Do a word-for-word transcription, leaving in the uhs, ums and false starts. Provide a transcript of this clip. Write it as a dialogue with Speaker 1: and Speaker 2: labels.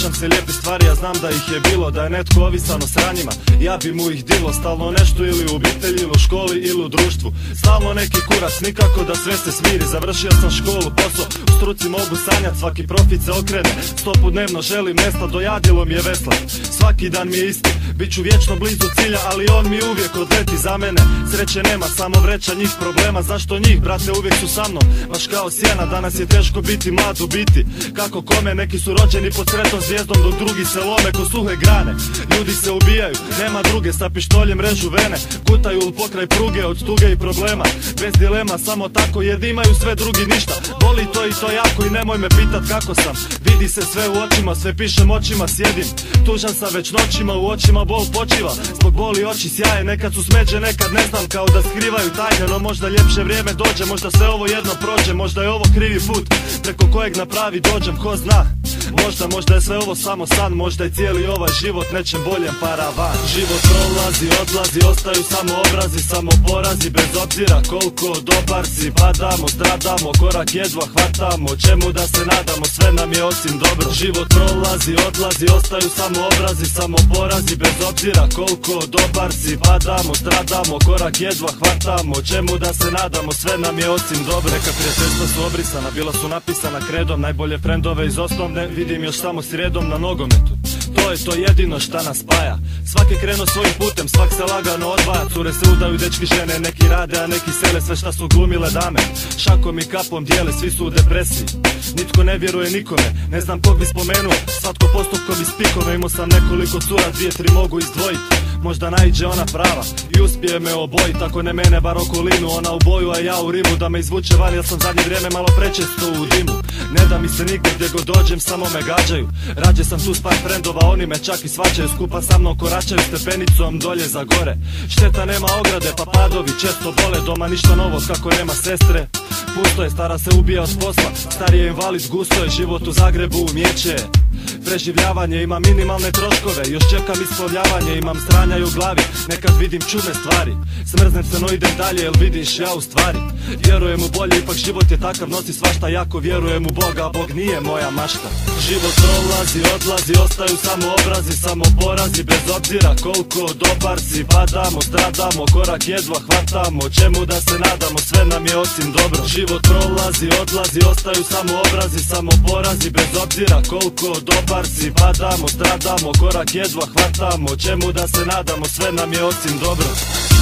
Speaker 1: Sjećam se lijepi stvari, ja znam da ih je bilo. Da je netko ovisan o sranjima, ja bi mu ih dilo. Stalno nešto ili u obitelji, ili u školi, ili u društvu. Stalno neki kurac, nikako da sve se smiri. Završio sam školu, posao, u struci mogu sanjat. Svaki profit se okrene, stopu dnevno želim nestat. Dojadilo mi je vesla, svaki dan mi je isti. Biću vječno blizu cilja, ali on mi uvijek odleti za mene. Sreće nema, samo vreća njih problema. Zašto njih, brate, uvijek su sa mnom, baš kao sjena. Danas je teško biti mlad u biti. Kako kome, neki su rođeni pod sretnom zvijezdom, dok drugi se lome ko suhe grane. Ljudi se ubijaju, nema druge, sa pištoljem režu vene. Gutaju u pokraj pruge od tuge i problema. Bez dilema, samo tako, jer imaju sve drugi ništa. Boli to i to jako i nemoj me pitat kako sam. Vidi se sve u očima, sve pišem očima, sjedim tužan sam već noćima, u očima bol počiva. Zbog boli oči sjaje, nekad su smeđe, nekad ne znam, kao da skrivaju tajne. No možda ljepše vrijeme dođe, možda sve ovo jedno prođe. Možda je ovo krivi put, preko kojeg na pravi dođem, ko zna. Možda, možda je sve ovo samo san, možda je cijeli ovaj život nečem boljem paravan. Život prolazi, odlazi, ostaju samo obrazi, samo porazi. Bez obzira koliko dobar si, padamo, stradamo, korak jedva hvatamo. Čemu da se nadamo, sve nam je osim dobro. Život prolazi, odlazi, ostaju samo obrazi, samo porazi. Bez obzira koliko dobar si, padamo, stradamo, korak jedva hvatamo. Čemu da se nadamo, sve nam je osim dobro. Neka prijateljstva su obrisana, bila su napisana kredom. Najbolje frendove iz osnovne vidim još samo srijedom na nogometu. To je to jedino šta nas spaja. Svak je krenuo svojim putem, svak se lagano odvaja. Cure se udaju, dečki žene, neki rade, a neki sele. Sve šta su glumile dame, šakom i kapom dijele, svi su u depresiji. Nitko ne vjeruje nikome, ne znam kog bi spomenuo. Svatko postupkom iz pikove, imao sam nekoliko cura, dvije, tri mogu izdvojiti. Možda naiđe ona prava i uspije me obojit. Ako ne mene, bar okolinu, ona u boju, a ja u rimu. Da me izvuče van, jer sam zadnje vrijeme malo prečesto u dimu. Ne da mi se nigdje, gdje god dođem, samo me gađaju. Rađe sam tu s par frendova, oni me čak i svađaju. Skupa sa mnom koračaju stepenicom dolje za gore. Šteta nema ograde, pa padovi često bole. Doma ništa novo, kako nema sestre. Pusto je, stara se ubija od posla. Stari je invalid, gusto je, život u Zagrebu umijeće. Preživljavanje, ima minimalne troškove, još čekam ispovljavanje, imam stranja i u glavi, nekad vidim čudne stvari. Smrznem se no idem dalje, jel vidiš ja u stvari vjerujem u bolje, ipak život je takav, nosi svašta. Jako vjerujem u Boga, a Bog nije moja mašta. Život prolazi, odlazi, ostaju samo obrazi, samo porazi. Bez obzira koliko dobar si, padamo, stradamo, korak jedva hvatamo. Čemu da se nadamo, sve nam je osim dobro. Život prolazi, odlazi, ostaju samo obrazi, samo porazi. Bez obzira koliko dobar si, padamo, stradamo, korak jedva hvatamo. Čemu da se nadamo, sve nam je osim dobro.